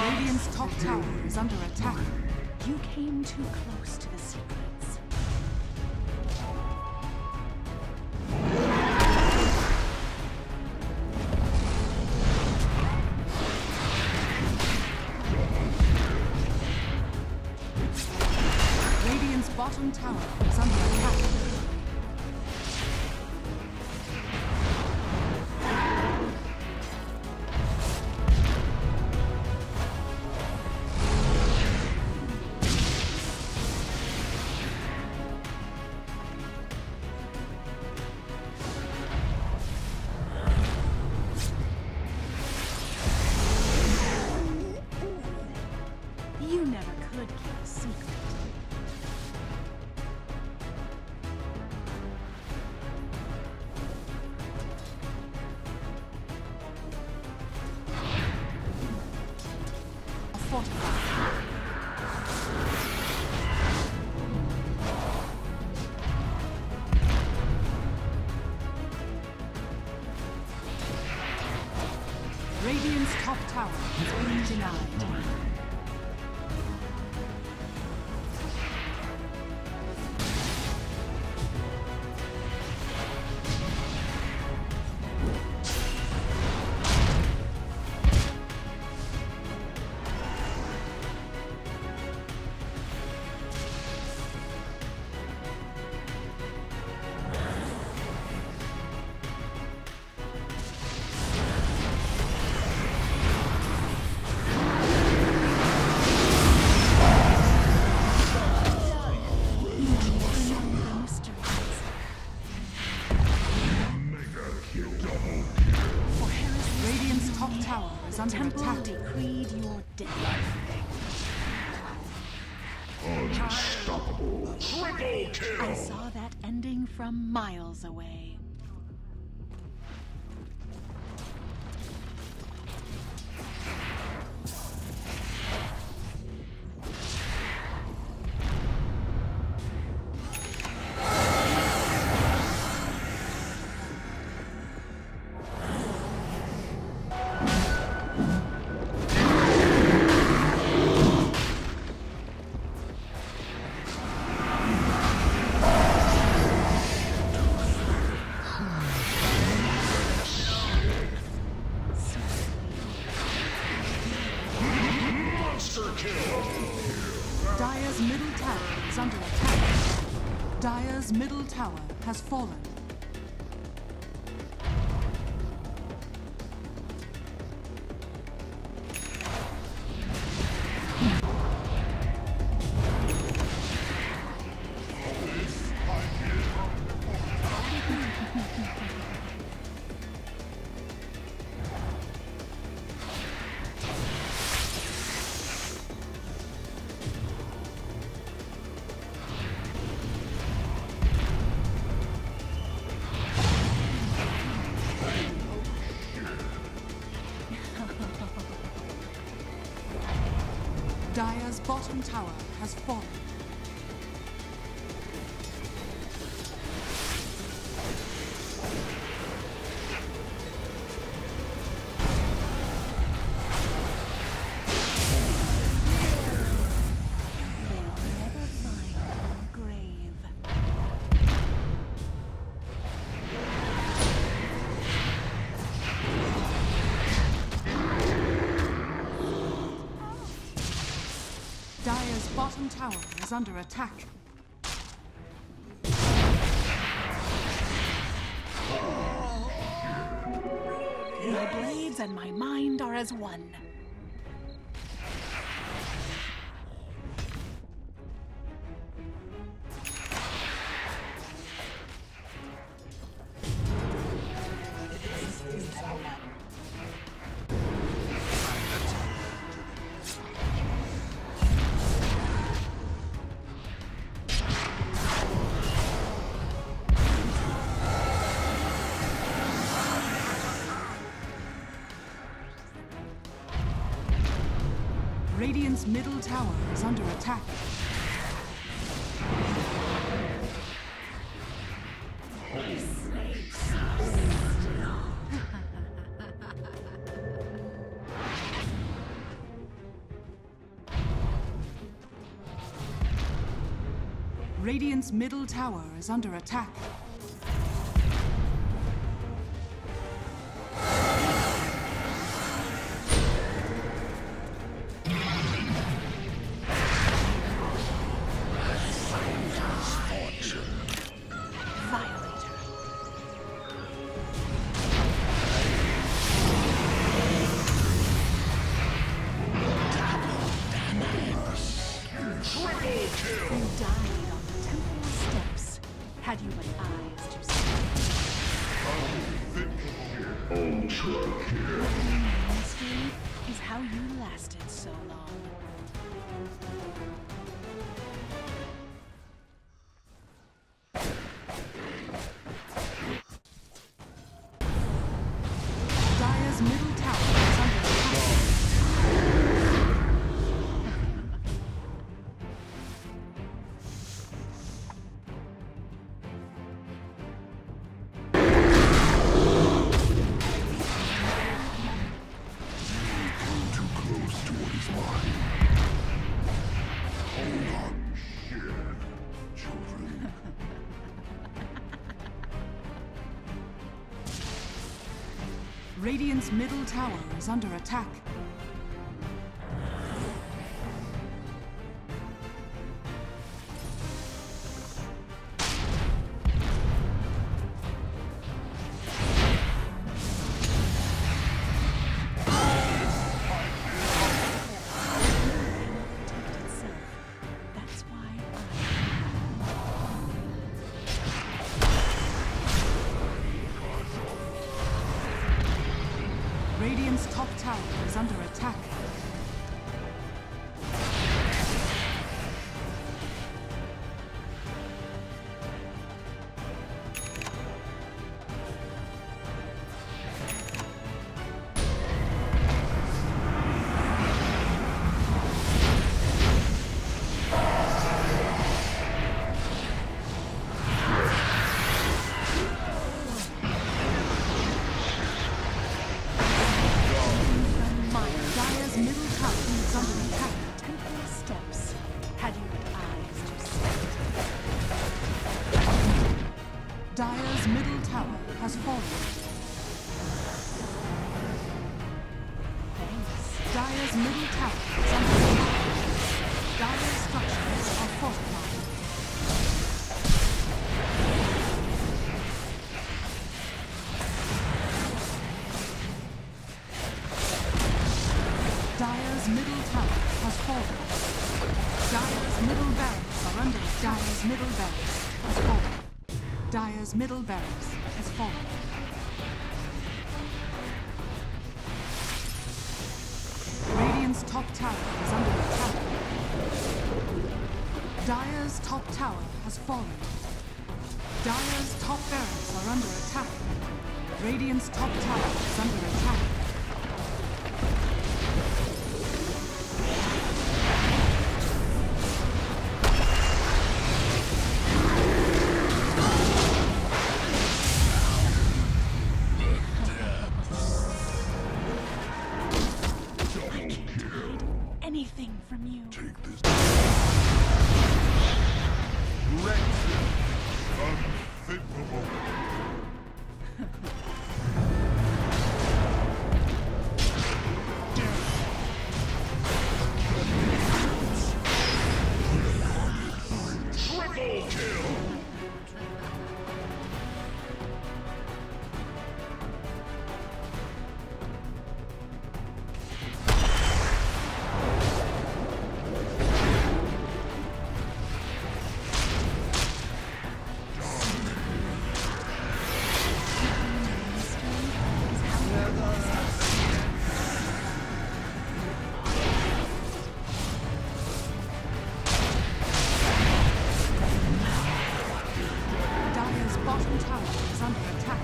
Radiant's top tower is under attack. You came too close to the secrets. Radiant's bottom tower is under attack. You never could keep a secret. Radiant's top tower has been denied. Radiant's top tower is under attack. Decreed your death. Unstoppable. Triple kill. I saw that ending from miles away. Dire's middle tower is under attack. Dire's middle tower has fallen. Dire's bottom tower has fallen. They'll never find your grave. Dire's bottom tower is under attack. My blades and my mind are as one. Radiant's middle tower is under attack. Radiant's middle tower is under attack. Had you but eyes to see. Ultra kill. Mystery is how you lasted so long. Dire's middle tower is under attack. Radiant's middle tower is under attack. That's why Radiant's top tower is under attack. Dire's middle tower has fallen. thanks. Dire's middle tower is under attack. Dire's structures are fortified. Dire's middle tower has fallen. Dire's middle barracks are under attack. Dire's middle barracks has fallen. Dire's middle barracks has fallen. Radiant's top tower is under attack. Dire's top tower has fallen. Dire's top barracks are under attack. Radiant's top tower is under attack. Anything from you. Take this. Wretched. Unfitable. Triple kill. Bottom tower is under attack.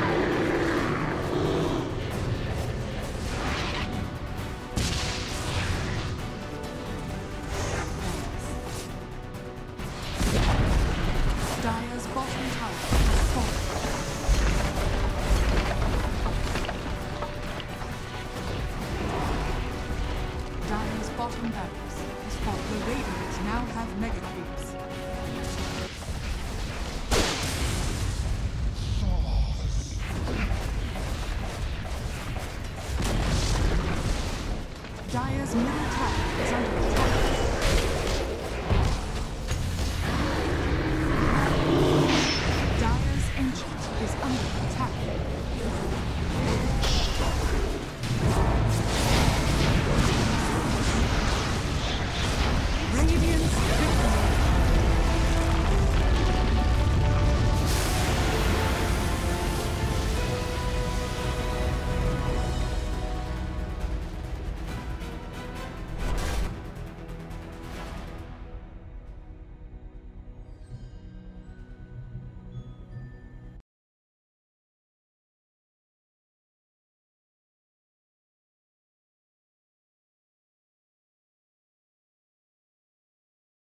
Dire's bottom tower has fallen. Dire's bottom barracks has fallen. The Radiant now have mega creeps.